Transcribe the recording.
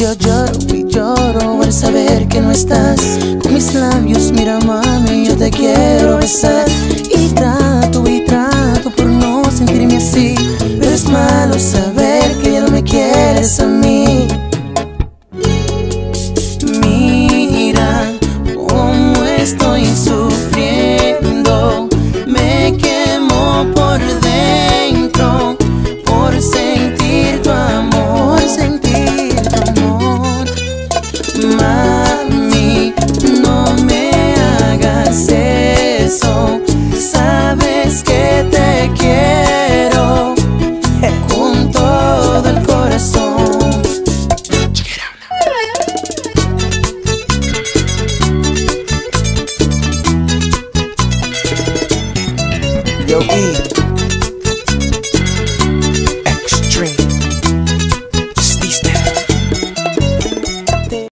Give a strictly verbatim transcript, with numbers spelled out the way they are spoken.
yo lloro y lloro al saber que no estás. Con mis labios, mira mami, yo te quiero besar. Y trato y trato por no sentirme así, pero es malo saber